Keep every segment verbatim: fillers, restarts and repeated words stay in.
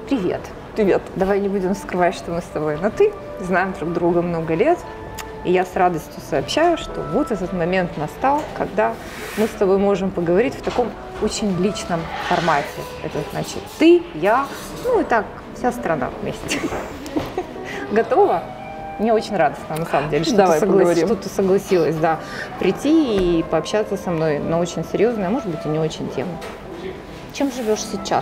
Привет. Привет. Давай не будем скрывать, что мы с тобой на «ты», знаем друг друга много лет. И я с радостью сообщаю, что вот этот момент настал, когда мы с тобой можем поговорить в таком очень личном формате. Это значит ты, я, ну и так, вся страна вместе. Готова? Мне очень радостно, на самом деле, что, Давай ты, соглас... поговорим. что ты согласилась да, прийти и пообщаться со мной на очень серьезную, а может быть и не очень тему. Чем живешь сейчас?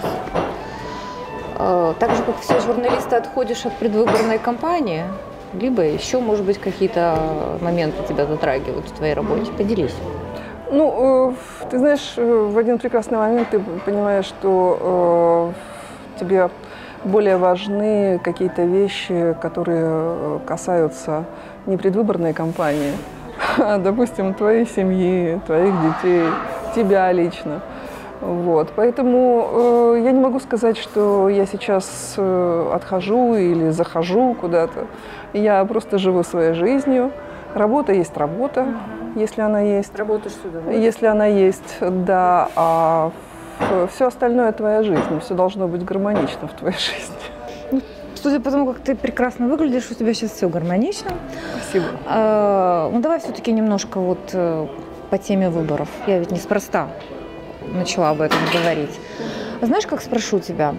Так же, как все журналисты, отходишь от предвыборной кампании, либо еще, может быть, какие-то моменты тебя затрагивают в твоей работе. Поделись. Ну, э, ты знаешь, в один прекрасный момент ты понимаешь, что э, тебе более важны какие-то вещи, которые касаются не предвыборной кампании, а, допустим, твоей семьи, твоих детей, тебя лично. Вот. Поэтому э, я не могу сказать, что я сейчас э, отхожу или захожу куда-то. Я просто живу своей жизнью. Работа есть работа, mm-hmm. если она есть. Работаешь сюда, да? Если она есть, да. А все остальное твоя жизнь. Все должно быть гармонично в твоей жизни. Судя по тому, как ты прекрасно выглядишь, у тебя сейчас все гармонично. Спасибо. А, ну, давай все-таки немножко вот по теме выборов. Я ведь неспроста начала об этом говорить. Знаешь, как спрошу тебя?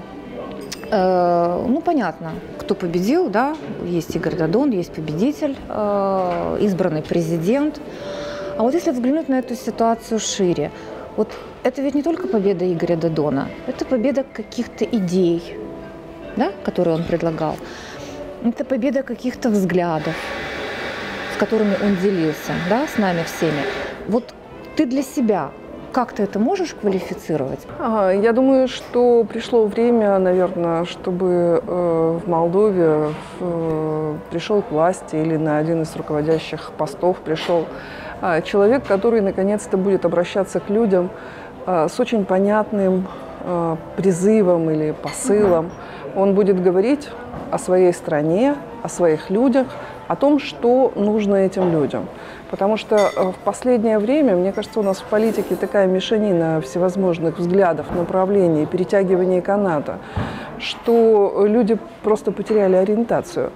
Э, ну, понятно, кто победил, да? Есть Игорь Додон, есть победитель, э, избранный президент. А вот если взглянуть на эту ситуацию шире, вот это ведь не только победа Игоря Додона, это победа каких-то идей, да, которые он предлагал. Это победа каких-то взглядов, с которыми он делился, да, с нами всеми. Вот ты для себя как ты это можешь квалифицировать? Ага, я думаю, что пришло время, наверное, чтобы э, в Молдове э, пришел к власти или на один из руководящих постов пришел э, человек, который наконец-то будет обращаться к людям э, с очень понятным э, призывом или посылом. Он будет говорить о своей стране, о своих людях, о том, что нужно этим людям. Потому что в последнее время, мне кажется, у нас в политике такая мешанина всевозможных взглядов, направлений, перетягивания каната, что люди просто потеряли ориентацию.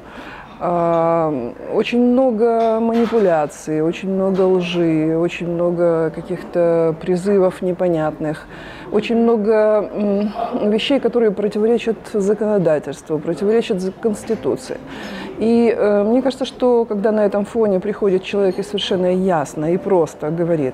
Очень много манипуляций, очень много лжи, очень много каких-то призывов непонятных, очень много вещей, которые противоречат законодательству, противоречат Конституции. И э, мне кажется, что когда на этом фоне приходит человек и совершенно ясно и просто говорит,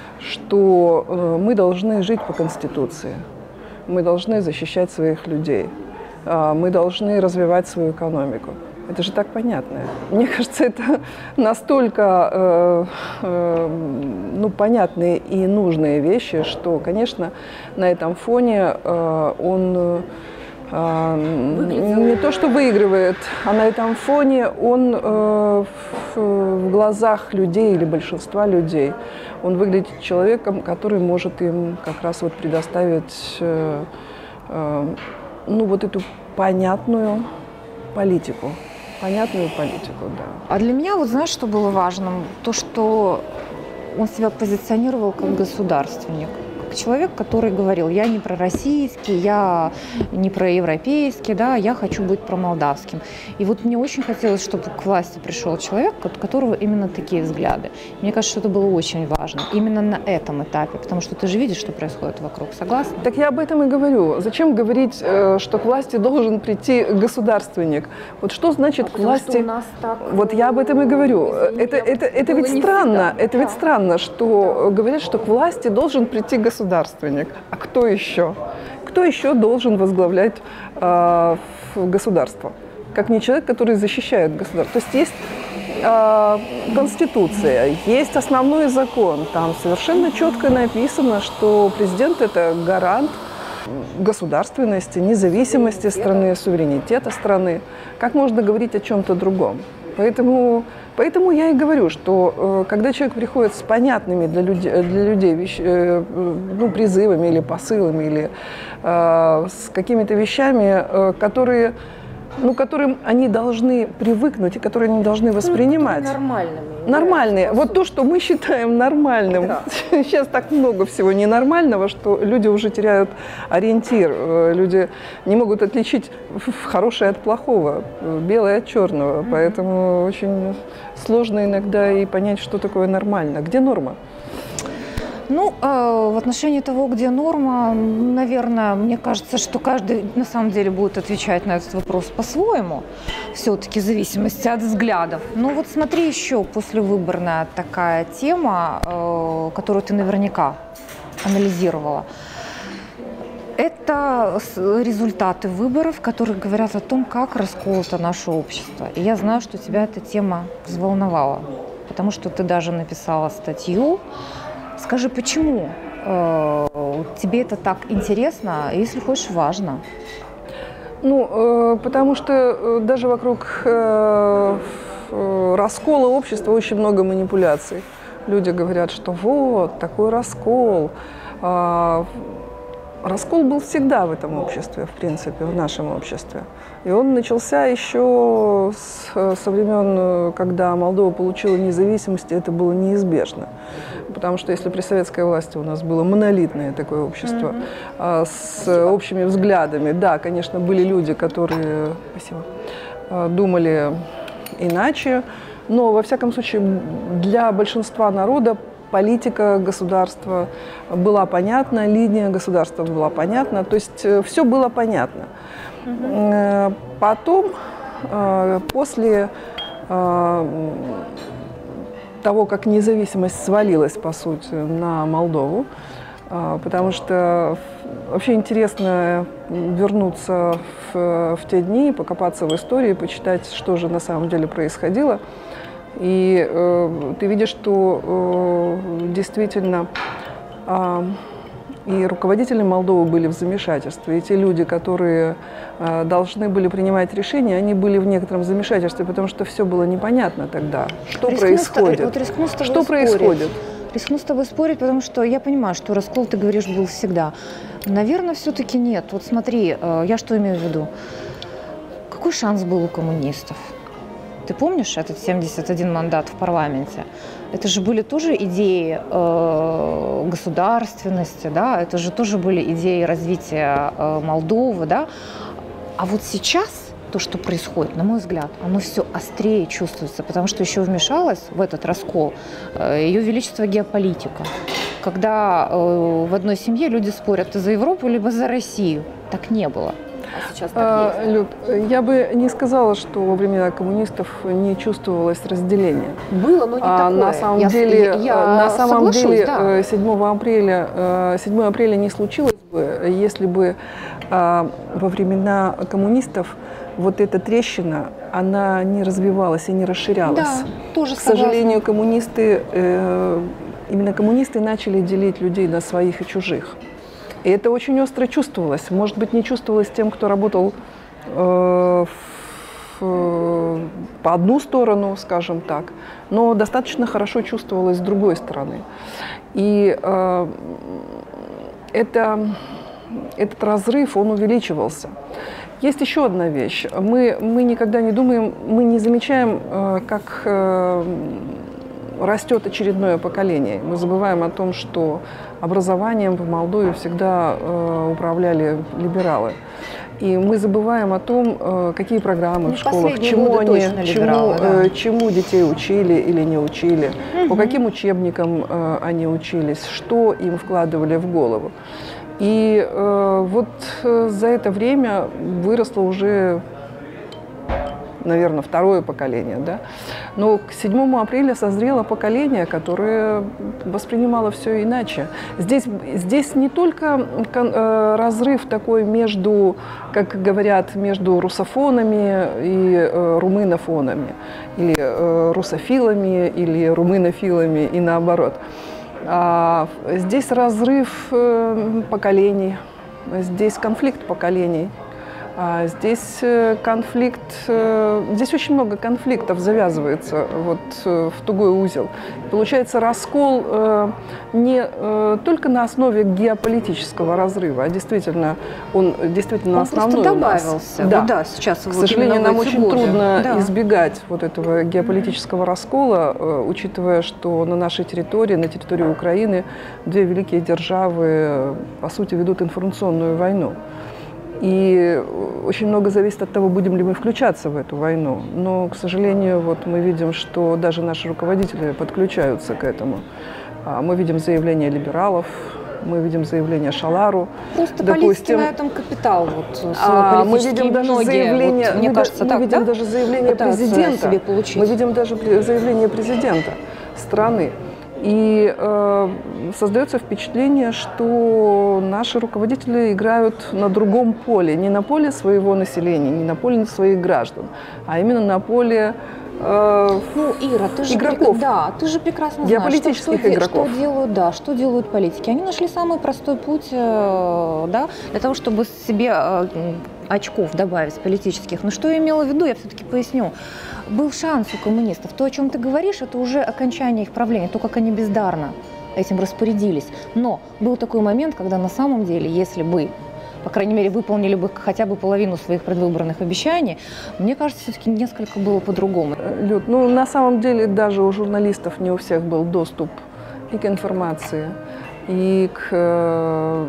что э, мы должны жить по Конституции, мы должны защищать своих людей, э, мы должны развивать свою экономику. Это же так понятно. Мне кажется, это настолько э, э, ну, понятные и нужные вещи, что, конечно, на этом фоне э, он э, не то что выигрывает, а на этом фоне он э, в, в глазах людей или большинства людей, он выглядит человеком, который может им как раз вот предоставить э, э, ну, вот эту понятную политику. Понятную политику, да. А для меня, вот знаешь, что было важным? То, что он себя позиционировал как государственник. Как человек, который говорил, я не пророссийский, я не проевропейский, да, я хочу быть промолдавским. И вот мне очень хотелось, чтобы к власти пришел человек, у которого именно такие взгляды. Мне кажется, что это было очень важно. Именно на этом этапе, потому что ты же видишь, что происходит вокруг. Согласна? Так я об этом и говорю. Зачем говорить, что к власти должен прийти государственник? Вот что значит а к власти... У нас так... Вот я об этом и говорю. Это, это, это ведь странно, это ведь странно, что говорят, что к власти должен прийти государственник. Государственник. А кто еще? Кто еще должен возглавлять э, государство? Как не человек, который защищает государство. То есть есть э, Конституция, есть основной закон. Там совершенно четко написано, что президент – это гарант государственности, независимости страны, суверенитета страны. Как можно говорить о чем-то другом? Поэтому, поэтому я и говорю, что э, когда человек приходит с понятными для людей, для людей вещ, э, ну, призывами или посылами, или э, с какими-то вещами, э, которые, ну, которым они должны привыкнуть и которые они должны воспринимать. Ну, нормальными. Нормальные. Вот то, что мы считаем нормальным. Да. Сейчас так много всего ненормального, что люди уже теряют ориентир. Люди не могут отличить хорошее от плохого, белое от черного. Mm-hmm. Поэтому очень сложно иногда и понять, что такое нормально. Где норма? Ну, э, в отношении того, где норма, наверное, мне кажется, что каждый на самом деле будет отвечать на этот вопрос по-своему, все-таки в зависимости от взглядов. Ну вот смотри, еще послевыборная такая тема, э, которую ты наверняка анализировала. Это результаты выборов, которые говорят о том, как расколото наше общество. И я знаю, что тебя эта тема взволновала, потому что ты даже написала статью. Скажи, почему э, тебе это так интересно, если хочешь, важно? Ну, э, потому что э, даже вокруг э, э, раскола общества очень много манипуляций. Люди говорят, что вот, такой раскол. Э, раскол был всегда в этом обществе, в принципе, в нашем обществе. И он начался еще с, со времен, когда Молдова получила независимость, и это было неизбежно. Потому что если при советской власти у нас было монолитное такое общество, mm-hmm. а, с Спасибо. Общими взглядами, да, конечно, были люди, которые Спасибо. Думали иначе, но, во всяком случае, для большинства народа политика государства была понятна, линия государства была понятна, то есть все было понятно. Mm-hmm. Потом, после того, как независимость свалилась, по сути, на Молдову, потому что вообще интересно вернуться в, в те дни, покопаться в истории, почитать, что же на самом деле происходило. И э, ты видишь, что э, действительно э, и руководители Молдовы были в замешательстве, и те люди, которые э, должны были принимать решения, они были в некотором замешательстве, потому что все было непонятно тогда, что рискну происходит. Вот рискну с тобой что спорить. происходит? Рискну с тобой спорить, потому что я понимаю, что раскол, ты говоришь, был всегда. Наверное, все-таки нет. Вот смотри, э, я что имею в виду? Какой шанс был у коммунистов? Ты помнишь этот семьдесят один мандат в парламенте? Это же были тоже идеи э, государственности, да? Это же тоже были идеи развития э, Молдовы, да? А вот сейчас то, что происходит, на мой взгляд, оно все острее чувствуется, потому что еще вмешалась в этот раскол э, Ее Величество геополитика. Когда э, в одной семье люди спорят, ты за Европу либо за Россию. Так не было. А сейчас так а, есть. Люд, я бы не сказала, что во времена коммунистов не чувствовалось разделение. Было, но не а, такое. На самом я, деле, я на самом деле да. седьмого апреля, седьмого апреля не случилось бы, если бы а, во времена коммунистов вот эта трещина, она не развивалась и не расширялась. Да, тоже К согласна. сожалению, коммунисты, э, именно коммунисты начали делить людей на своих и чужих. И это очень остро чувствовалось. Может быть, не чувствовалось тем, кто работал э, в, э, по одну сторону, скажем так, но достаточно хорошо чувствовалось с другой стороны. И э, это, этот разрыв, он увеличивался. Есть еще одна вещь. Мы, мы никогда не думаем, мы не замечаем, э, как э, растет очередное поколение. Мы забываем о том, что образованием в Молдове всегда э, управляли либералы. И мы забываем о том, э, какие программы ну, в школах, чему, они, чему, да. э, чему детей учили или не учили, угу. по каким учебникам э, они учились, что им вкладывали в голову. И э, вот э, за это время выросло уже, наверное, второе поколение, да? Но к седьмому апреля созрело поколение, которое воспринимало все иначе. Здесь, здесь не только э, разрыв такой между, как говорят, между русофонами и э, румынофонами, или э, русофилами, или румынофилами, и наоборот. А здесь разрыв э, поколений, здесь конфликт поколений. А здесь конфликт, здесь очень много конфликтов завязывается вот в тугой узел. Получается раскол не только на основе геополитического разрыва, а действительно он действительно он основной просто у нас. добавился. Да. Вот, да, сейчас К вот сожалению, нам очень годы. трудно да. избегать вот этого геополитического раскола, учитывая, что на нашей территории, на территории Украины, две великие державы, по сути, ведут информационную войну. И очень много зависит от того, будем ли мы включаться в эту войну. Но, к сожалению, вот мы видим, что даже наши руководители подключаются к этому. Мы видим заявления либералов, мы видим заявления Шалару. Просто допустим, политики на этом капитал. Вот, а, мы видим даже многие, заявление, вот, мне мы, кажется, мы так, видим да? даже заявление президента. Себе получить. Мы видим даже заявление президента страны. И э, создается впечатление, что наши руководители играют на другом поле, не на поле своего населения, не на поле своих граждан, а именно на поле э, ну, Ира, ты же игроков. Да, ты же прекрасно знаешь, геополитических что, что, игроков. Что делают, да, что делают политики. Они нашли самый простой путь, э, да, для того, чтобы себе э, очков добавить политических. Но что я имела в виду, я все-таки поясню. Был шанс у коммунистов. То, о чем ты говоришь, это уже окончание их правления, то, как они бездарно этим распорядились. Но был такой момент, когда на самом деле, если бы, по крайней мере, выполнили бы хотя бы половину своих предвыборных обещаний, мне кажется, все-таки несколько было по-другому. Люд, ну, на самом деле, даже у журналистов не у всех был доступ и к информации, и к,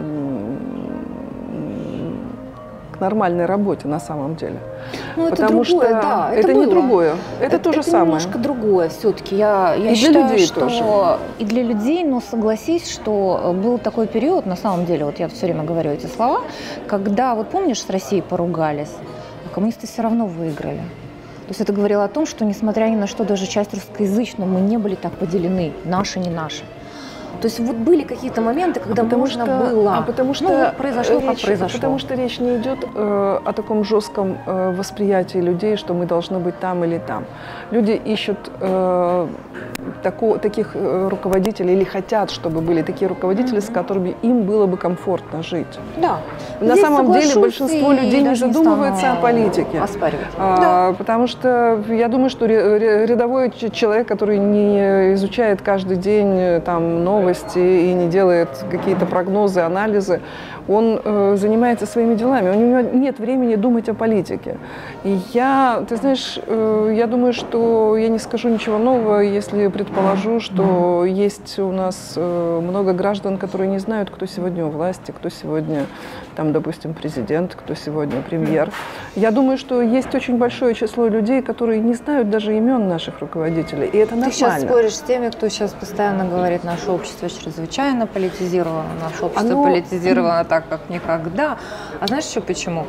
к нормальной работе на самом деле. Ну, Потому это другое, что да, это, это не было. другое, это, это то же это самое. немножко другое все-таки. Я, я и считаю, для людей что тоже. И для людей, но согласись, что был такой период, на самом деле, вот я все время говорю эти слова, когда, вот помнишь, с Россией поругались, а коммунисты все равно выиграли. То есть это говорило о том, что, несмотря ни на что, даже часть русскоязычная, мы не были так поделены, наши, не наши. То есть вот были какие-то моменты, когда а можно что, было. А потому что ну, вот произошло, речь, как произошло. Потому что речь не идет э, о таком жестком э, восприятии людей, что мы должны быть там или там. Люди ищут э, тако, таких э, руководителей или хотят, чтобы были такие руководители, mm-hmm. с которыми им было бы комфортно жить. Да. На Здесь самом деле большинство людей не задумывается не о политике. Оспаривать. А, да. Потому что я думаю, что рядовой человек, который не изучает каждый день там, новости и не делает какие-то прогнозы, анализы, он э, занимается своими делами, у него нет времени думать о политике. И я, ты знаешь, э, я думаю, что я не скажу ничего нового, если предположу, что есть у нас э, много граждан, которые не знают, кто сегодня у власти, кто сегодня, там, допустим, президент, кто сегодня премьер. Я думаю, что есть очень большое число людей, которые не знают даже имен наших руководителей, и это нормально. Ты сейчас споришь с теми, кто сейчас постоянно говорит, наше общество чрезвычайно политизировано, наше общество Оно... политизировано так, как никогда. А знаешь еще почему?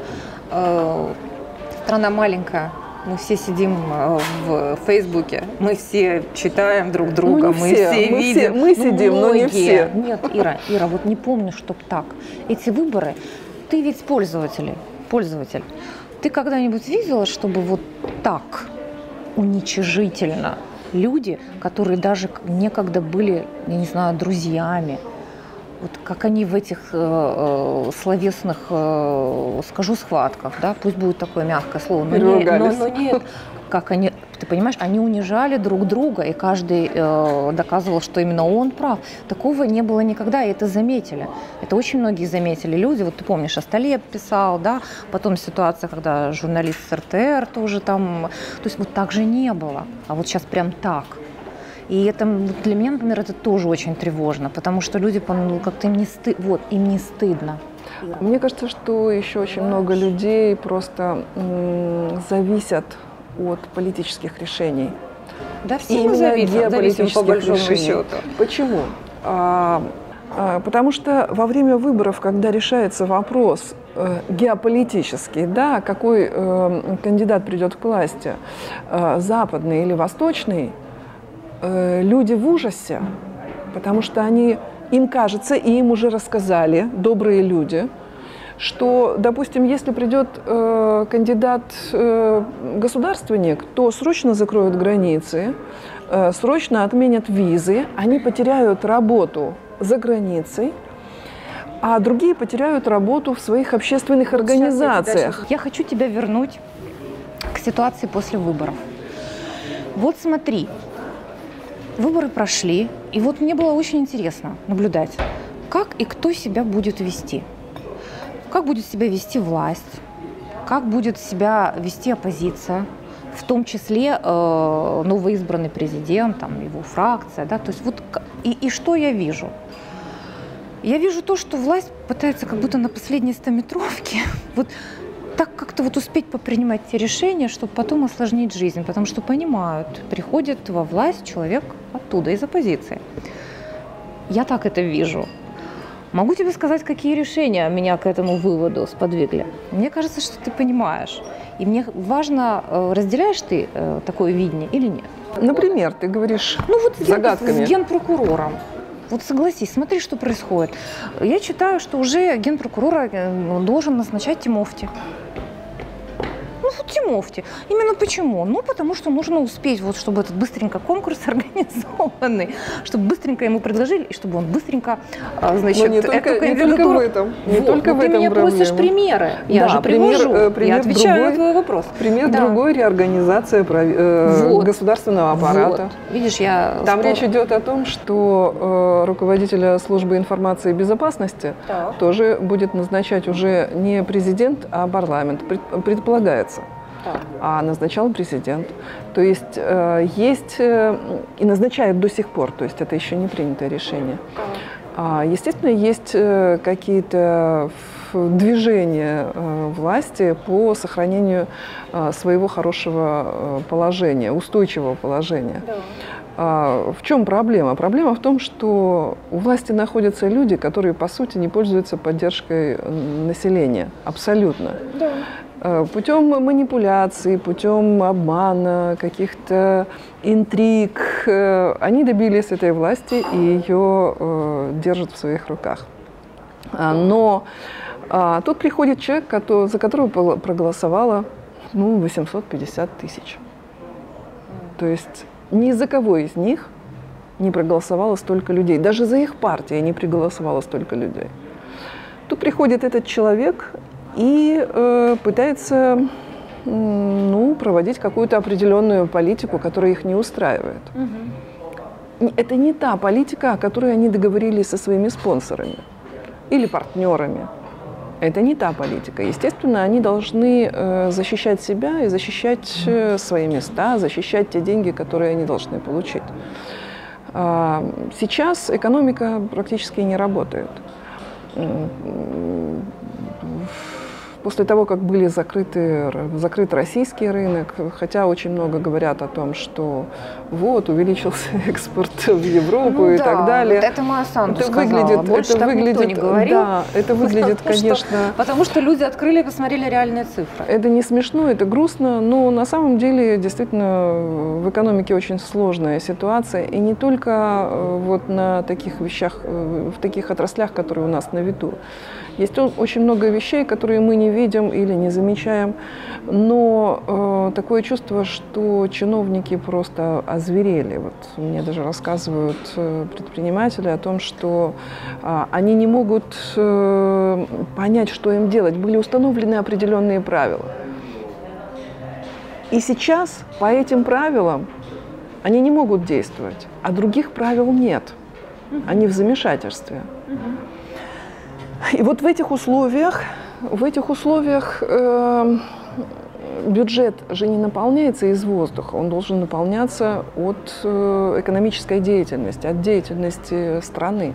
Страна маленькая. Мы все сидим в Фейсбуке, мы все читаем друг друга, ну, мы все, все мы видим. Все, мы сидим, многие. но не все. Нет, Ира, Ира, вот не помню, чтоб так. Эти выборы, ты ведь пользователь, пользователь. Ты когда-нибудь видела, чтобы вот так уничижительно люди, которые даже некогда были, я не знаю, друзьями, вот как они в этих э, э, словесных, э, скажу, схватках, да, пусть будет такое мягкое слово, но, не, но, но нет, как они, ты понимаешь, они унижали друг друга, и каждый э, доказывал, что именно он прав. Такого не было никогда, и это заметили. Это очень многие заметили люди. Вот ты помнишь, Асталеп писал, да, потом ситуация, когда журналист с эр тэ эр тоже там, то есть вот так же не было, а вот сейчас прям так. И это для меня, например, это тоже очень тревожно, потому что люди ну, как-то им не стыдно, вот, им не стыдно. Мне кажется, что еще очень много людей просто м- зависят от политических решений. Да, все мы зависим, зависим по большому решений. Счету. Почему? А, а, потому что во время выборов, когда решается вопрос э, геополитический, да, какой э, кандидат придет к власти, э, западный или восточный, люди в ужасе, потому что они, им кажется, и им уже рассказали, добрые люди, что, допустим, если придет э, кандидат-государственник, э, то срочно закроют границы, э, срочно отменят визы, они потеряют работу за границей, а другие потеряют работу в своих общественных Вот организациях. Я, я хочу тебя вернуть к ситуации после выборов. Вот смотри, выборы прошли, и вот мне было очень интересно наблюдать, как и кто себя будет вести. Как будет себя вести власть, как будет себя вести оппозиция, в том числе э, новоизбранный президент, там, его фракция. Да? То есть вот, и, и что я вижу? Я вижу то, что власть пытается как будто на последней стометровке вот так как-то вот успеть попринимать те решения, чтобы потом осложнить жизнь, потому что понимают, приходит во власть человек оттуда, из оппозиции. Я так это вижу. Могу тебе сказать, какие решения меня к этому выводу сподвигли. Мне кажется, что ты понимаешь. И мне важно, разделяешь ты такое видение или нет? Например, ты говоришь ну, вот загадками. С генпрокурором. Вот согласись, смотри, что происходит. Я читаю, что уже генпрокурора должен назначать Тимофти. Ну, вот Тимофти. Именно почему? Ну, потому что нужно успеть, вот, чтобы этот быстренько конкурс организованный, чтобы быстренько ему предложили, и чтобы он быстренько, значит, Но не только, эту кандидатуру... не только в этом. Не вот, только в ты этом меня проблема. просишь примеры. Я да, же пример, привожу. пример я отвечаю другой, на твой вопрос. Пример да. другой реорганизация э, вот. государственного аппарата. Вот. Видишь, я... Там спор... речь идет о том, что э, руководителя службы информации и безопасности так. тоже будет назначать уже не президент, а парламент. Предполагается. Так. А назначал президент. То есть э, есть э, и назначает до сих пор, то есть это еще не принятое решение. А, естественно, есть э, какие-то движения э, власти по сохранению э, своего хорошего э, положения, устойчивого положения. Да. А, в чем проблема? Проблема в том, что у власти находятся люди, которые, по сути, не пользуются поддержкой населения. Абсолютно. Да. Путем манипуляций, путем обмана, каких-то интриг. Они добились этой власти и ее э, держат в своих руках. Но а, тут приходит человек, который, за которого проголосовало ну, восемьсот пятьдесят тысяч. То есть ни за кого из них не проголосовало столько людей. Даже за их партию не проголосовало столько людей. Тут приходит этот человек и э, пытается э, ну, проводить какую-то определенную политику, которая их не устраивает. Угу. Это не та политика, о которой они договорились со своими спонсорами или партнерами. Это не та политика. Естественно, они должны э, защищать себя и защищать э, свои места, защищать те деньги, которые они должны получить. А, сейчас экономика практически не работает. После того, как были закрыты, закрыт российский рынок, хотя очень много говорят о том, что вот, увеличился экспорт в Европу ну, и да, так далее. Вот это Майя Санду это сказала. Выглядит, Больше это так выглядит, никто не говорил. Да, это выглядит, потому конечно... Что, потому что люди открыли и посмотрели реальные цифры. Это не смешно, это грустно, но на самом деле действительно в экономике очень сложная ситуация. И не только вот на таких вещах, в таких отраслях, которые у нас на виду. Есть очень много вещей, которые мы не видим или не замечаем, но э, такое чувство, что чиновники просто озверели. Вот мне даже рассказывают э, предприниматели о том, что э, они не могут э, понять, что им делать. Были установлены определенные правила. И сейчас по этим правилам они не могут действовать, а других правил нет. Они в замешательстве. И вот в этих условиях, в этих условиях э, бюджет же не наполняется из воздуха, он должен наполняться от э, экономической деятельности, от деятельности страны.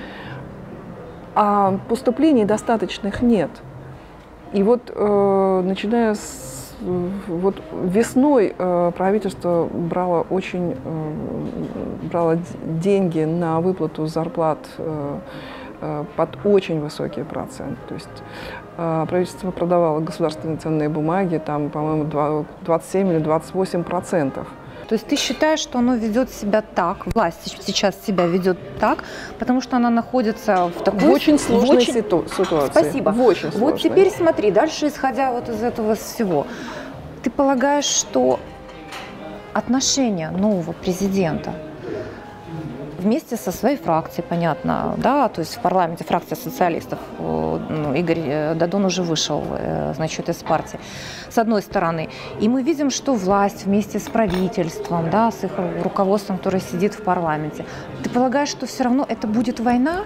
А поступлений достаточных нет. И вот э, начиная с вот весной э, правительство брало очень э, брало деньги на выплату зарплат э, под очень высокий процент. То есть э, правительство продавало государственные ценные бумаги, там, по-моему, двадцать семь или двадцать восемь процентов. То есть ты считаешь, что оно ведет себя так, власть сейчас себя ведет так, потому что она находится в такой... В очень сложной в очень... ситуации. Спасибо. В очень сложной. Вот теперь смотри, дальше исходя вот из этого всего, ты полагаешь, что отношение нового президента вместе со своей фракцией, понятно, да, то есть в парламенте фракция социалистов, ну, Игорь Дадон уже вышел, значит, из партии, с одной стороны. И мы видим, что власть вместе с правительством, да, с их руководством, которое сидит в парламенте. Ты полагаешь, что все равно это будет война?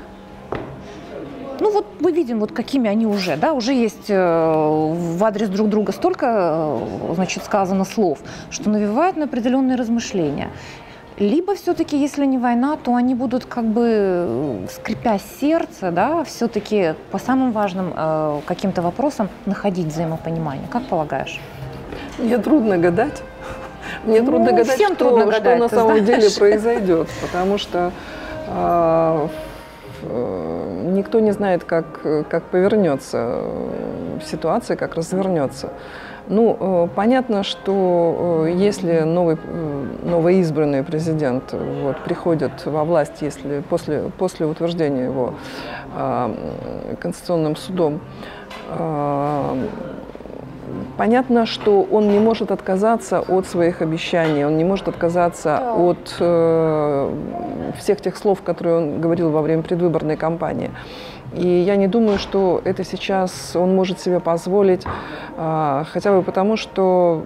Ну вот мы видим, вот какими они уже, да, уже есть в адрес друг друга столько, значит, сказано слов, что навевают на определенные размышления. Либо все-таки, если не война, то они будут как бы, скрипя сердце, да, все-таки по самым важным э, каким-то вопросам находить взаимопонимание. Как полагаешь? Мне трудно гадать. Мне ну, трудно гадать, всем что, трудно что гадать, на самом знаешь? деле произойдет, потому что э, э, никто не знает, как, как повернется ситуация, как развернется. Ну, понятно, что если новый, новоизбранный президент вот, приходит во власть, если после, после утверждения его э, Конституционным судом, э, понятно, что он не может отказаться от своих обещаний, он не может отказаться да. от э, всех тех слов, которые он говорил во время предвыборной кампании. И я не думаю, что это сейчас он может себе позволить, э, хотя бы потому, что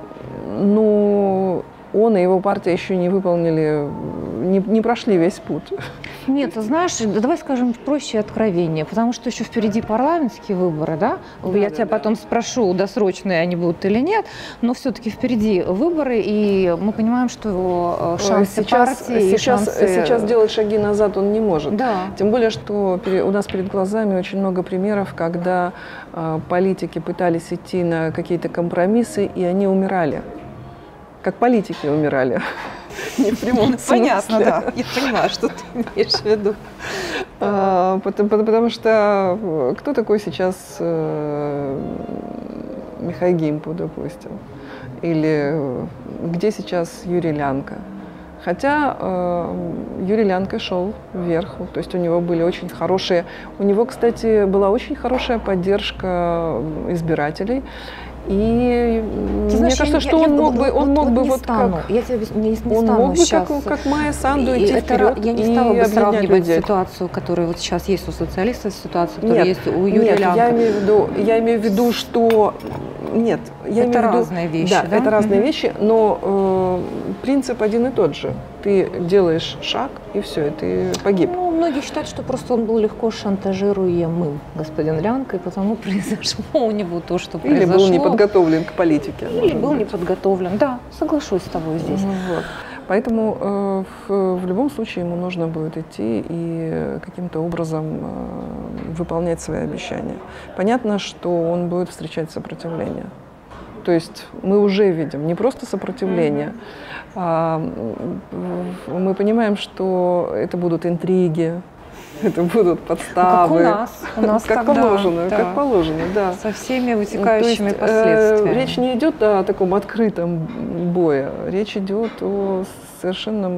ну, он и его партия еще не выполнили, не, не прошли весь путь. Нет, ты знаешь, давай скажем проще и откровеннее, потому что еще впереди парламентские выборы, да? да Я да, тебя да. потом спрошу, досрочные они будут или нет, но все-таки впереди выборы, и мы понимаем, что шансы сейчас, партии... Сейчас, шансы... сейчас делать шаги назад он не может. Да. Тем более, что у нас перед глазами очень много примеров, когда э, политики пытались идти на какие-то компромиссы, и они умирали. Как политики умирали. Не в прямом смысле. Понятно, да. Я понимаю, что ты имеешь в виду. А, потому, потому что кто такой сейчас э, Михаил Гимпу, допустим? Или где сейчас Юрий Лянка? Хотя э, Юрий Лянка шел вверх, то есть у него были очень хорошие... У него, кстати, была очень хорошая поддержка избирателей. И Ты знаешь, мне кажется, я, что я, он я, мог бы, он вот, мог вот бы не вот стану. как, я тебе не, не он стану мог бы сейчас. как, как Майя Санду и идти это, вперед я не и стала бы сравнивать людей. Ситуацию, которая вот сейчас есть у социалистов, ситуацию, которая нет, есть у Юрия нет, Лянка. Я имею в виду, я имею в виду, что нет, я это имею в виду, разные вещи, да, да? это разные mm-hmm. вещи, но э, принцип один и тот же. Ты делаешь шаг и все, и ты погиб. Ну, многие считают, что просто он был легко шантажируемым, господин Лянка, и потому произошло у него то, что Или произошло. был не подготовлен к политике. Или был быть. не подготовлен. Да, соглашусь с тобой здесь. Вот. Поэтому э, в, в любом случае ему нужно будет идти и каким-то образом э, выполнять свои обещания. Понятно, что он будет встречать сопротивление. То есть мы уже видим не просто сопротивление, mm-hmm. а мы понимаем, что это будут интриги, это будут подставы. Ну, как у нас. У нас как тогда, положено, да. как положено, да. Со всеми вытекающими есть, последствиями. Э, речь не идет о таком открытом бое, речь идет о совершенно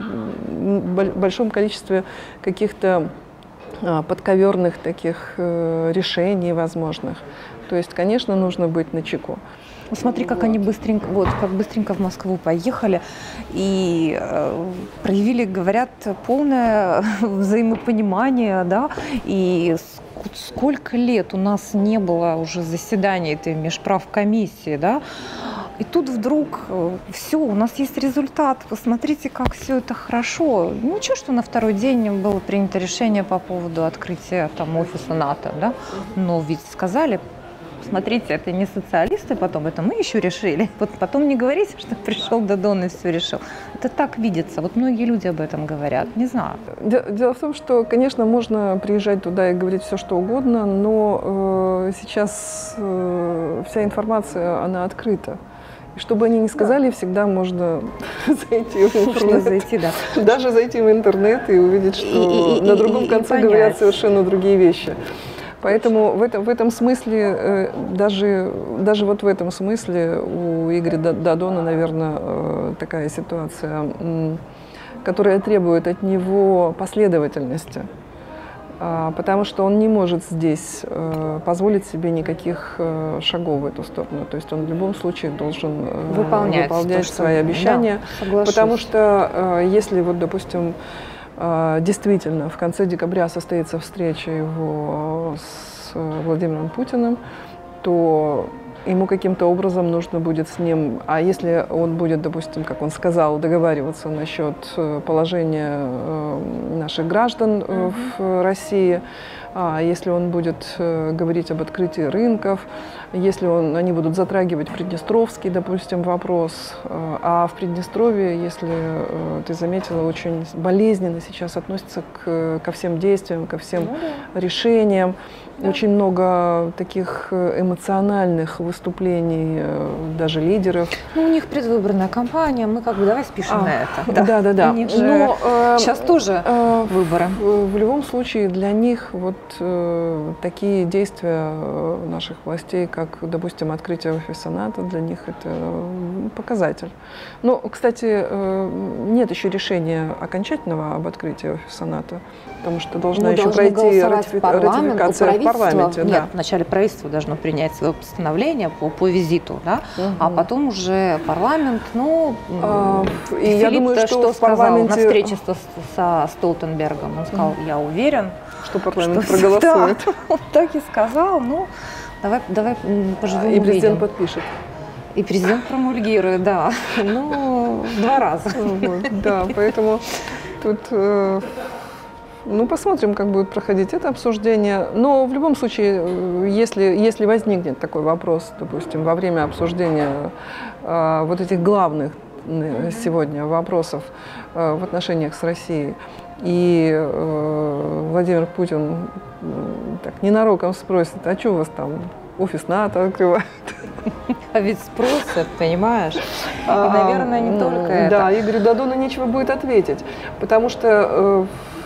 большом количестве каких-то подковерных таких решений возможных. То есть, конечно, нужно быть начеку. Смотри, как они быстренько, вот, как быстренько в Москву поехали и э, проявили, говорят, полное взаимопонимание, да, и сколько лет у нас не было уже заседаний этой межправкомиссии, да, и тут вдруг все, у нас есть результат, посмотрите, как все это хорошо. Ничего, что на второй день было принято решение по поводу открытия там офиса НАТО, да, но ведь сказали, смотрите, это не социалисты потом, это мы еще решили. Вот потом не говорите, что пришел Дадон и все решил. Это так видится. Вот многие люди об этом говорят. Не знаю. Дело в том, что, конечно, можно приезжать туда и говорить все, что угодно, но э, сейчас э, вся информация, она открыта. И что бы они ни сказали, да. всегда можно зайти в интернет. Зайти, да. Даже зайти в интернет и увидеть, что и, и, на другом и, конце и говорят совершенно другие вещи. Поэтому в этом, в этом смысле, даже, даже вот в этом смысле у Игоря Дадона, наверное, такая ситуация, которая требует от него последовательности. Потому что он не может здесь позволить себе никаких шагов в эту сторону. То есть он в любом случае должен выполнять, выполнять то, свои обещания. Да, потому что если, вот, допустим, действительно в конце декабря состоится встреча его с Владимиром Путиным, то ему каким-то образом нужно будет с ним, а если он будет, допустим, как он сказал, договариваться насчет положения наших граждан mm-hmm. в России, а если он будет говорить об открытии рынков, если он, они будут затрагивать Приднестровский, допустим, вопрос, а в Приднестровье, если ты заметила, очень болезненно сейчас относятся к, ко всем действиям, ко всем mm-hmm. решениям. Да. Очень много таких эмоциональных выступлений, даже лидеров. Ну, у них предвыборная кампания, мы как бы давай спишем а, на это. Да, да, да. У них же Но, э, сейчас тоже э, выборы. В, в любом случае для них вот э, такие действия наших властей, как, допустим, открытие офиса НАТО, для них это показатель. Но, кстати, э, нет еще решения окончательного об открытии офиса НАТО, потому что должна Мы еще пройти ратифи... ратификация в парламенте. Нет, да. вначале правительство должно принять свое постановление по, по визиту, да? Угу. А потом уже парламент, ну, а, и Филипп, я думаю, что, что в парламенте... сказал на встрече со, со Столтенбергом, он сказал, я уверен, что парламент что проголосует. Да, он так и сказал, ну, давай, давай поживем, И президент увидим. подпишет. И президент промульгирует, да, ну, два раза. Да, поэтому тут... Ну, посмотрим, как будет проходить это обсуждение. Но в любом случае, если, если возникнет такой вопрос, допустим, во время обсуждения э, вот этих главных сегодня вопросов э, в отношениях с Россией, и э, Владимир Путин э, так ненароком спросит, а что у вас там офис НАТО открывает? А ведь спросят, понимаешь? И, наверное, не только это. Да, Игорю Додону нечего будет ответить, потому что...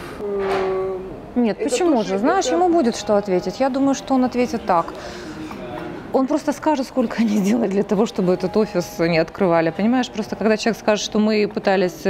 Нет, это почему же? Знаешь, это... ему будет что ответить. Я думаю, что он ответит так. Он просто скажет, сколько они делали для того, чтобы этот офис не открывали. Понимаешь, просто когда человек скажет, что мы пытались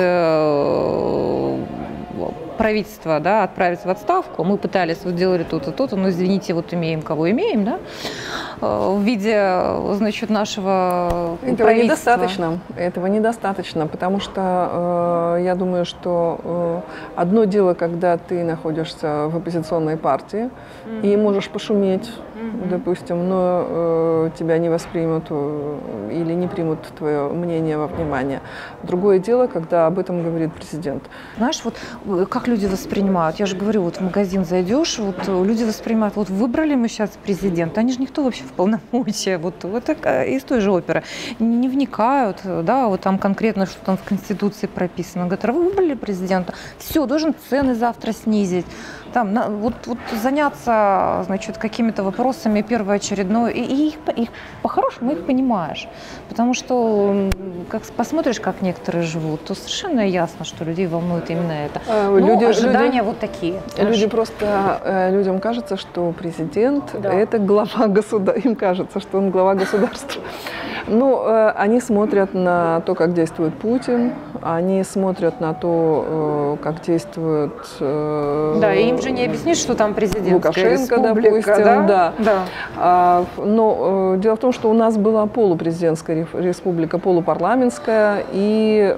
э, правительство, да, отправить в отставку, мы пытались, вот делали тут и тут, но извините, вот имеем, кого имеем, да, в виде, значит, нашего Этого недостаточно. Этого недостаточно, потому что э, я думаю, что э, одно дело, когда ты находишься в оппозиционной партии mm-hmm. и можешь пошуметь, mm-hmm. допустим, но э, тебя не воспримут э, или не примут твое мнение во внимание. Другое дело, когда об этом говорит президент. Знаешь, вот как люди воспринимают? Я же говорю, вот в магазин зайдешь, вот люди воспринимают, вот выбрали мы сейчас президента, они же никто вообще в полномочия, вот, вот из той же оперы, не вникают, да, вот там конкретно, что там в Конституции прописано. Говорят, вы выбрали президента, все, должен цены завтра снизить, там, на, вот, вот заняться, значит, какими-то вопросами первоочередной, и, и их, их по-хорошему их понимаешь, потому что, как посмотришь, как некоторые живут, то совершенно ясно, что людей волнует именно это. А, Но люди, ожидания люди, вот такие. Люди просто, людям кажется, что президент да. это глава государства, им кажется, что он глава государства. Ну, они смотрят на то, как действует Путин, они смотрят на то, как действует... Да, и им же не объяснишь, что там президентская Лукашенко, республика, допустим, да? да. да. Но дело в том, что у нас была полупрезидентская республика, полупарламентская, и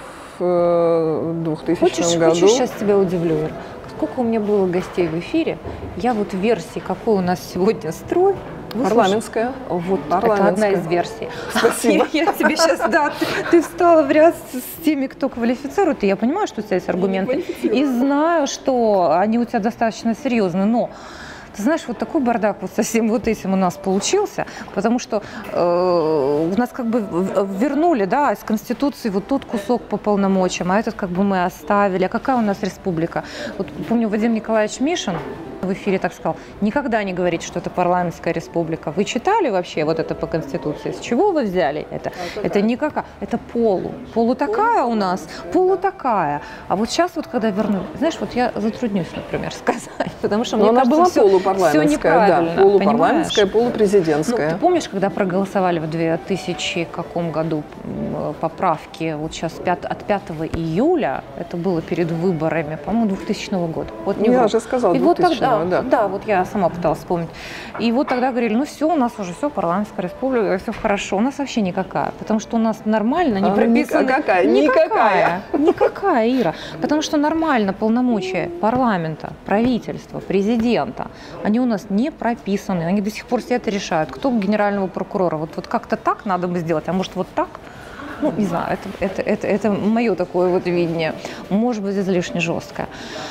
в двухтысячном Хочешь, году... Хочешь, сейчас тебя удивлю, Ир? Сколько у меня было гостей в эфире, я вот в версии, какой у нас сегодня строй, парламентская. Вот, парламентская. Это одна из версий. Спасибо. Я, я тебе сейчас, да, ты, ты встала в ряд с теми, кто квалифицирует, и я понимаю, что у тебя есть аргументы, и знаю, что они у тебя достаточно серьезные, но ты знаешь, вот такой бардак вот со всем вот этим у нас получился, потому что э, у нас как бы вернули, да, из Конституции вот тот кусок по полномочиям, а этот как бы мы оставили. А какая у нас республика? Вот помню, Вадим Николаевич Мишин в эфире так сказал, никогда не говорить, что это парламентская республика. Вы читали вообще вот это по Конституции? С чего вы взяли это? А это никакая, это полу. Полу такая у нас, полу такая. А вот сейчас вот когда вернули, знаешь, вот я затруднюсь, например, сказать, потому что мне она кажется, была все, полупарламентская, все неправильно, да, полупарламентская, понимаешь? полупрезидентская. Ну, ты помнишь, когда проголосовали в две тысячи каком году поправки, вот сейчас от пятого июля, это было перед выборами, по-моему, двухтысячного года. Вот не я вру. же сказала, и вот тогда, Навального, да. Да, да, вот я сама пыталась вспомнить. И вот тогда говорили, ну все, у нас уже все, парламентская республика, все хорошо. У нас вообще никакая, потому что у нас нормально не А, прописано. никакая, никакая, никакая, Ира. Потому что нормально полномочия парламента, правительства, президента, они у нас не прописаны, они до сих пор все это решают. Кто генерального прокурора? Вот, вот как-то так надо бы сделать, а может вот так? Ну, не знаю, это, это, это, это мое такое вот видение. Может быть, излишне жесткое.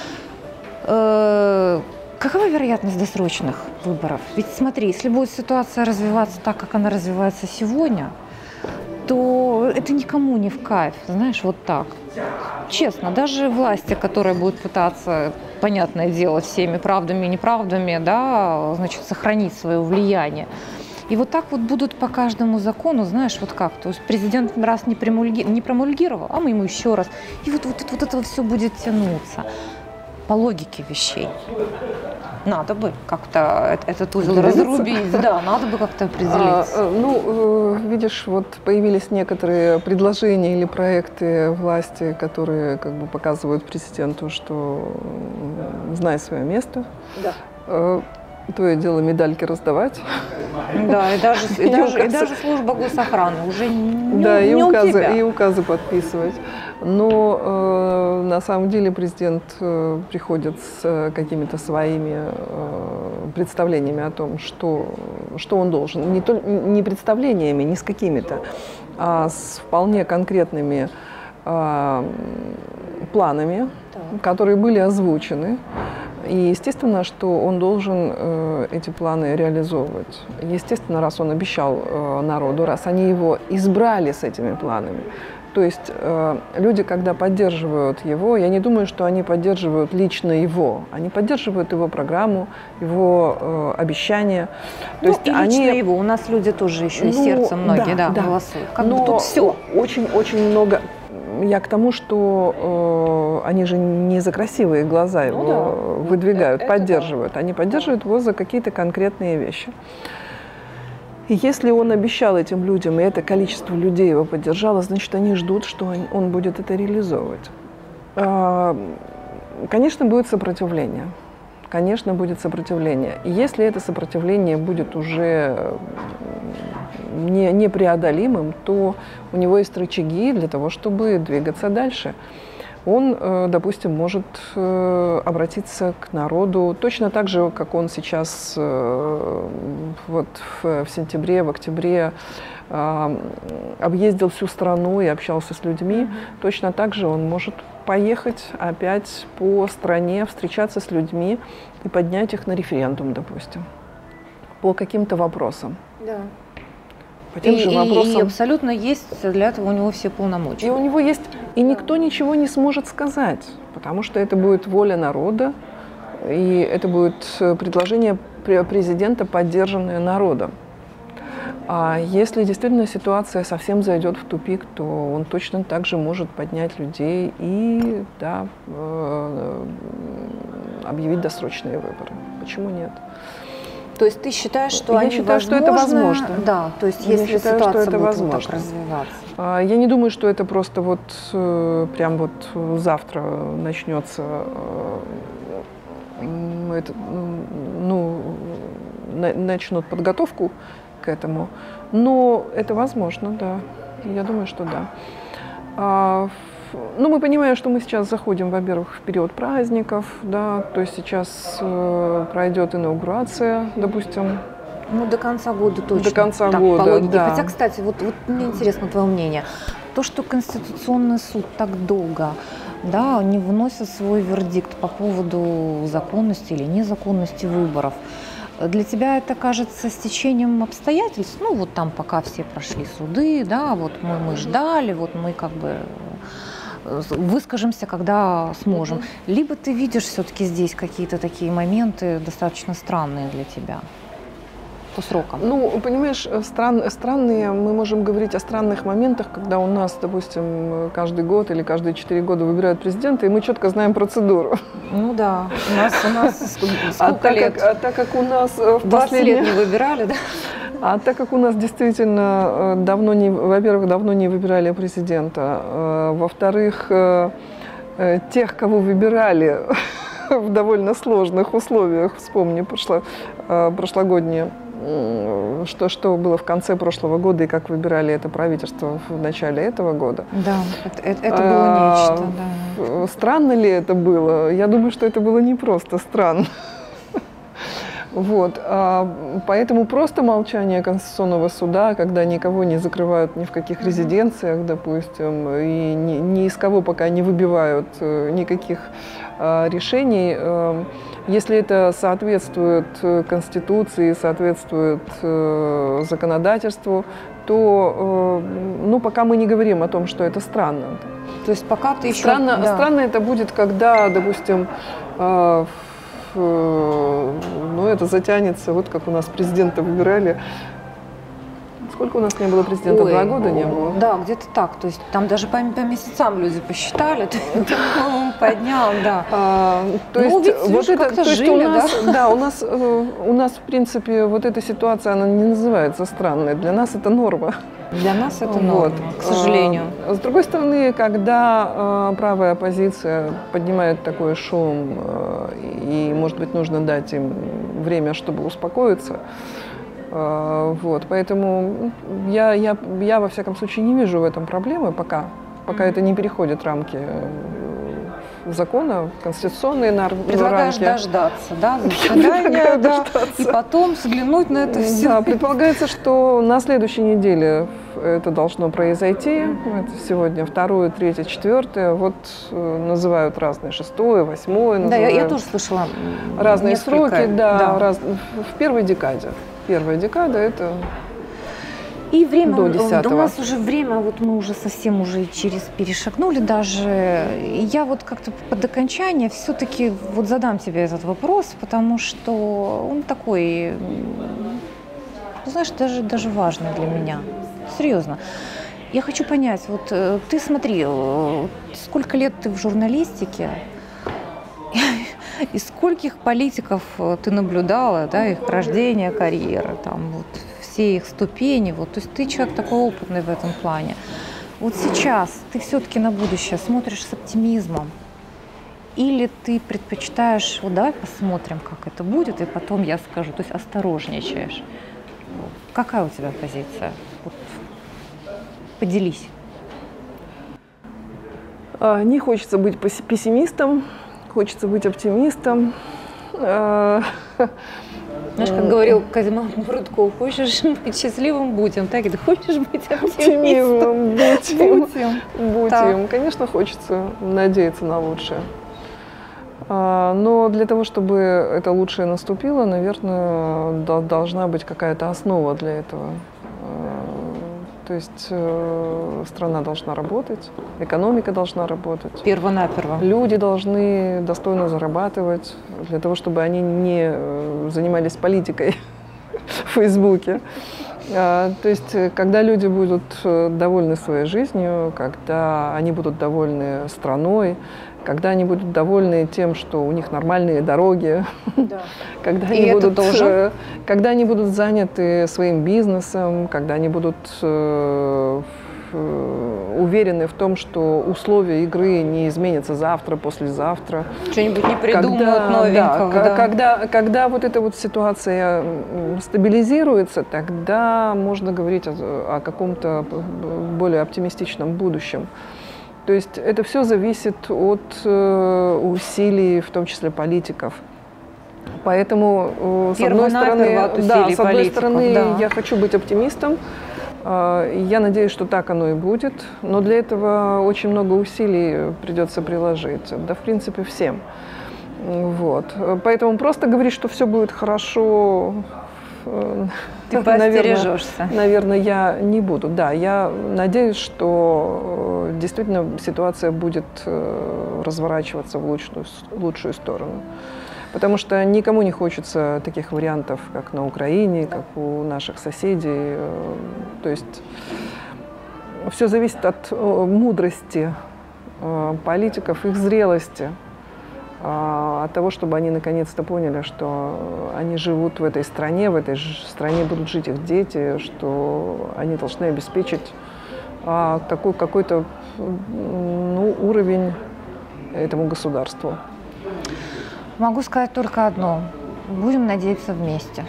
Э-э- какова вероятность досрочных выборов? Ведь смотри, если будет ситуация развиваться так, как она развивается сегодня, то это никому не в кайф, знаешь, вот так. Честно, даже власти, которые будут пытаться, понятное дело, всеми правдами и неправдами, да, значит, сохранить свое влияние. И вот так вот будут по каждому закону, знаешь, вот как. То есть президент раз не, промульги... не промульгировал, а мы ему еще раз. И вот, вот, вот это все будет тянуться. По логике вещей. Надо бы как-то этот узел разрубить. Да, надо бы как-то определить. А, ну, видишь, вот появились некоторые предложения или проекты власти, которые как бы показывают президенту, что знай свое место. Да. То и дело медальки раздавать. Да, и даже, и, и, даже, и даже служба госохраны уже не, да, не и у указы, тебя. И указы подписывать. Но э, на самом деле президент э, приходит с э, какими-то своими э, представлениями о том, что, что он должен. Не, то, не представлениями, не с какими-то, а с вполне конкретными э, планами, так. которые были озвучены. И естественно, что он должен э, эти планы реализовывать. Естественно, раз он обещал э, народу, раз они его избрали с этими планами. То есть э, люди, когда поддерживают его, я не думаю, что они поддерживают лично его. Они поддерживают его программу, его э, обещания. То ну, есть и они... лично его. У нас люди тоже еще и ну, сердцем многие да, да, да. голосуют. Как Но бы тут все. Очень-очень много... Я к тому, что э, они же не за красивые глаза его ну, да. выдвигают, это, поддерживают. Это да. Они поддерживают да. его за какие-то конкретные вещи. И если он обещал этим людям, и это количество людей его поддержало, значит, они ждут, что он, он будет это реализовывать. Э, конечно, будет сопротивление. Конечно, будет сопротивление. И если это сопротивление будет уже не, непреодолимым, то у него есть рычаги для того, чтобы двигаться дальше. Он, допустим, может обратиться к народу точно так же, как он сейчас вот в сентябре, в октябре объездил всю страну и общался с людьми. Mm-hmm. Точно так же он может поехать опять по стране, встречаться с людьми и поднять их на референдум, допустим, по каким-то вопросам. Да. По тем и, же и, вопросам. И абсолютно есть для этого у него все полномочия. И у него есть, и никто ничего не сможет сказать, потому что это будет воля народа, и это будет предложение президента, поддержанное народом. А если действительно ситуация совсем зайдет в тупик, то он точно так же может поднять людей и да, объявить досрочные выборы. Почему нет? То есть ты считаешь, что я они считаю, возможно... что это возможно. Да, то есть я если считаю, ситуация что это будет возможно. Вот так развиваться. Я не думаю, что это просто вот прям вот завтра начнется, это, ну, начнут подготовку к этому, но это возможно, да. Я думаю, что да. А, ну, мы понимаем, что мы сейчас заходим, во-первых, в период праздников, да, то есть сейчас э, пройдет инаугурация, допустим. Ну, до конца года точно. До конца так, года, по логике. да. Хотя, кстати, вот, вот мне интересно твое мнение. То, что Конституционный суд так долго, да, не выносит свой вердикт по поводу законности или незаконности выборов, для тебя это кажется стечением обстоятельств? Ну, вот там пока все прошли суды, да, вот мы, мы ждали, вот мы как бы выскажемся, когда сможем. Mm-hmm. Либо ты видишь все-таки здесь какие-то такие моменты достаточно странные для тебя по срокам? Ну, понимаешь, стран, странные, мы можем говорить о странных моментах, когда у нас, допустим, каждый год или каждые четыре года выбирают президента, и мы четко знаем процедуру. Ну да, у нас, у нас сколько а лет? Так как, а так как у нас в последние... лет не выбирали, да? А так как у нас действительно давно не, во-первых, давно не выбирали президента, во-вторых, тех, кого выбирали, в довольно сложных условиях. Вспомни прошло, прошлогоднее, что, что было в конце прошлого года и как выбирали это правительство в начале этого года. Да, это, это было нечто. Да. Странно ли это было? Я думаю, что это было не просто странно. Вот. Поэтому просто молчание Конституционного суда, когда никого не закрывают ни в каких резиденциях, допустим, и ни, ни из кого пока не выбивают никаких решений, если это соответствует Конституции, соответствует законодательству, то ну, пока мы не говорим о том, что это странно. То есть пока ты еще... Странно, да. странно это будет, когда, допустим, ну, это затянется, вот как у нас президента выбирали. Сколько у нас не было президента? Ой, Два года не было? Да, где-то так. То есть там даже по, по месяцам люди посчитали, поднял, да. А, то ну, есть, ведь вот это, то жили, есть у нас, да? да, у нас, у нас, в принципе, вот эта ситуация, она не называется странной. Для нас это норма. Для нас это норма, вот. К сожалению. С другой стороны, когда правая оппозиция поднимает такой шум, и, может быть, нужно дать им время, чтобы успокоиться, вот, поэтому я, я, я, во всяком случае, не вижу в этом проблемы пока, пока mm-hmm. это не переходит рамки закона, конституционные рамки. Предлагаешь дождаться, да, заседания, да, и потом взглянуть на это все. Да, предполагается, что на следующей неделе это должно произойти. Это сегодня второе, третье, четвертое. Вот называют разные, шестое, восьмое. Да, я, я тоже слышала. Разные сроки, да, да. Раз, в первой декаде. Первая декада – это и время, до десятого. У нас уже время, вот мы уже совсем уже через перешагнули даже. Я вот как-то под окончание все-таки вот задам тебе этот вопрос, потому что он такой, знаешь, даже, даже важный для меня. Серьезно. Я хочу понять, вот ты смотри, сколько лет ты в журналистике, и скольких политиков ты наблюдала, да, их рождение, карьера, там, вот, все их ступени, вот, то есть ты человек такой опытный в этом плане. Вот сейчас ты все-таки на будущее смотришь с оптимизмом или ты предпочитаешь, вот давай посмотрим, как это будет, и потом я скажу, то есть осторожничаешь. Какая у тебя позиция? Вот, поделись. Не хочется быть пессимистом. Хочется быть оптимистом. Знаешь, как говорил Козьма Прудков, хочешь быть счастливым, будем. Так, ты хочешь быть оптимистом? Будем. Будем. Будем. Конечно, хочется надеяться на лучшее. Но для того, чтобы это лучшее наступило, наверное, должна быть какая-то основа для этого. То есть э, страна должна работать, экономика должна работать. Первонаперво. Люди должны достойно зарабатывать для того, чтобы они не занимались политикой в Фейсбуке. А, то есть, когда люди будут довольны своей жизнью, когда они будут довольны страной, когда они будут довольны тем, что у них нормальные дороги, да. когда, они будут, тоже? когда они будут заняты своим бизнесом, когда они будут э, уверены в том, что условия игры не изменятся завтра, послезавтра. Что-нибудь не придумают когда, новенького. Да, да. Когда, когда вот эта вот ситуация стабилизируется, тогда можно говорить о, о каком-то более оптимистичном будущем. То есть это все зависит от э, усилий, в том числе политиков. Поэтому, э, с одной стороны, да, с одной стороны да. я хочу быть оптимистом. Э, я надеюсь, что так оно и будет. Но для этого очень много усилий придется приложить. Да, в принципе, всем. Вот. Поэтому просто говорить, что все будет хорошо... Ты поостережешься. Наверное, наверное, я не буду. Да, я надеюсь, что действительно ситуация будет разворачиваться в лучшую, лучшую сторону. Потому что никому не хочется таких вариантов, как на Украине, как у наших соседей. То есть все зависит от мудрости политиков, их зрелости. От того, чтобы они наконец-то поняли, что они живут в этой стране, в этой стране будут жить их дети, что они должны обеспечить какой, какой-то ну, уровень этому государству. Могу сказать только одно. Будем надеяться вместе.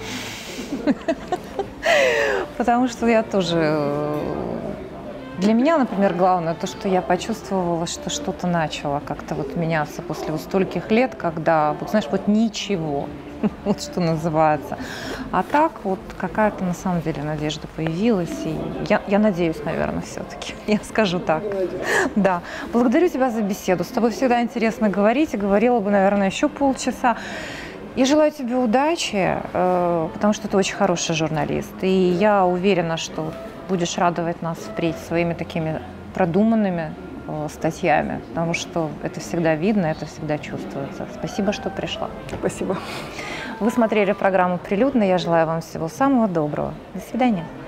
Потому что я тоже... Для меня, например, главное то, что я почувствовала, что что-то начало как-то вот меняться после вот стольких лет, когда, вот знаешь, вот ничего, вот что называется. А так вот какая-то на самом деле надежда появилась, и я, я надеюсь, наверное, все-таки, я скажу так. Да. Благодарю тебя за беседу. С тобой всегда интересно говорить, и говорила бы, наверное, еще полчаса. Я желаю тебе удачи, потому что ты очень хороший журналист, и я уверена, что будешь радовать нас впредь своими такими продуманными э, статьями, потому что это всегда видно, это всегда чувствуется. Спасибо, что пришла. Спасибо. Вы смотрели программу «Прилюдно». Я желаю вам всего самого доброго. До свидания.